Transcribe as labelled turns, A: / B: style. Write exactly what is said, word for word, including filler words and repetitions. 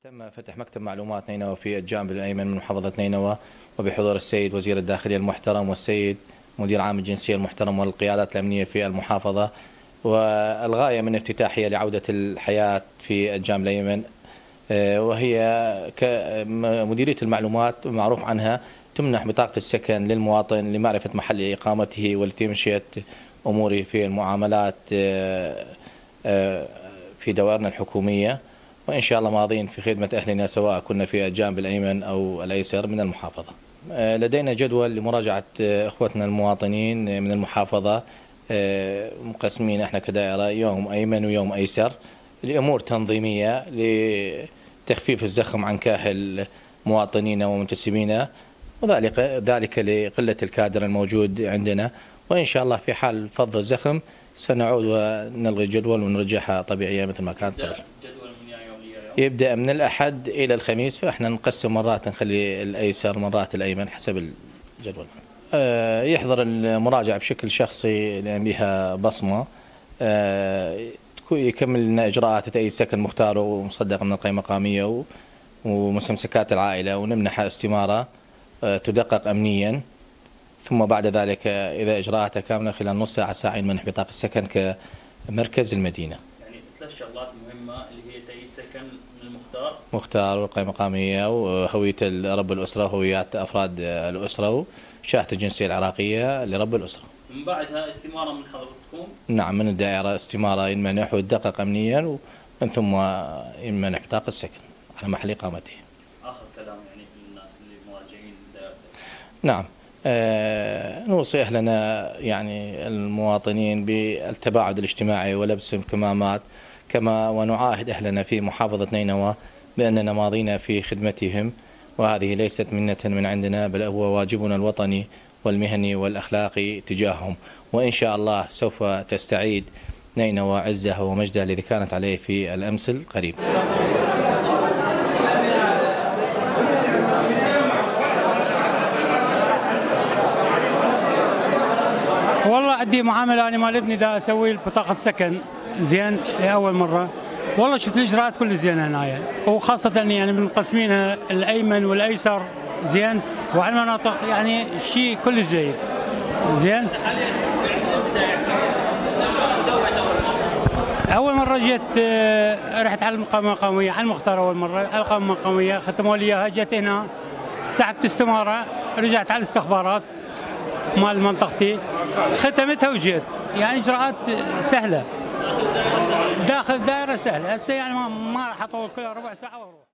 A: تم فتح مكتب معلومات نينوى في الجانب الأيمن من محافظة نينوى، وبحضور السيد وزير الداخلية المحترم والسيد مدير عام الجنسية المحترم والقيادات الأمنية في المحافظة. والغاية من افتتاحية لعودة الحياة في الجانب الأيمن، وهي كمديرية المعلومات معروف عنها تمنح بطاقة السكن للمواطن لمعرفة محل إقامته ولتمشية أموره في المعاملات في دوائرنا الحكومية، وإن شاء الله ماضين في خدمة أهلنا سواء كنا في الجانب الأيمن أو الأيسر من المحافظة. لدينا جدول لمراجعة إخوتنا المواطنين من المحافظة، مقسمين احنا كدائرة يوم أيمن ويوم أيسر لأمور تنظيمية لتخفيف الزخم عن كاهل مواطنينا ومنتسبينا، وذلك ذلك لقلة الكادر الموجود عندنا. وإن شاء الله في حال فض الزخم سنعود ونلغي الجدول ونرجعها طبيعية مثل ما كانت قبل. يبدأ من الأحد إلى الخميس، فإحنا نقسم مرات نخلي الأيسر مرات الأيمن حسب الجدول. يحضر المراجعة بشكل شخصي لأن بها بصمة، يكمل لنا إجراءات تأييد سكن مختار ومصدق من القيمة المقامية ومستمسكات العائلة، ونمنحها استمارة تدقق أمنيا، ثم بعد ذلك إذا إجراءاتها كاملة خلال نص ساعة ساعين منح بطاقة السكن كمركز المدينة.
B: يعني ثلاث شغلات مهمة اللي هي تأييد سكن من المختار
A: مختار والقيمة المقامية وهوية رب الأسرة وهويات أفراد الأسرة وشهادة الجنسية العراقية لرب الأسرة.
B: من بعدها استمارة من حضرتكم؟
A: نعم، من الدائرة استمارة ينمنح ويدقق أمنيا، ومن ثم ينمنح بطاقة السكن على محل إقامته.
B: آخر كلام يعني للناس اللي مراجعين دائرة.
A: نعم، آه نوصي أهلنا يعني المواطنين بالتباعد الاجتماعي ولبس الكمامات، كما ونعاهد أهلنا في محافظة نينوى بأننا ماضينا في خدمتهم، وهذه ليست منة من عندنا بل هو واجبنا الوطني والمهني والأخلاقي تجاههم. وإن شاء الله سوف تستعيد نينوى عزها ومجدها الذي كانت عليه في الأمس القريب.
C: والله عندي معاملة أنا مال ابني دا أسوي بطاقة السكن زين لأول مرة، والله شفت الإجراءات كل زينة هنايا، وخاصة يعني منقسمينها الأيمن والأيسر زين، وعلى المناطق يعني شيء كل جيد زين. أول مرة جيت رحت على القائمة المقامية على المختار، أول مرة على القائمة المقامية ختموا لي إياها، جيت هنا سحبت استمارة، رجعت على الاستخبارات مال منطقتي ختمتها وجيت، يعني إجراءات سهلة داخل دائرة سهلة. هسه يعني ما ما راح أطول كلها ربع ساعة واروح.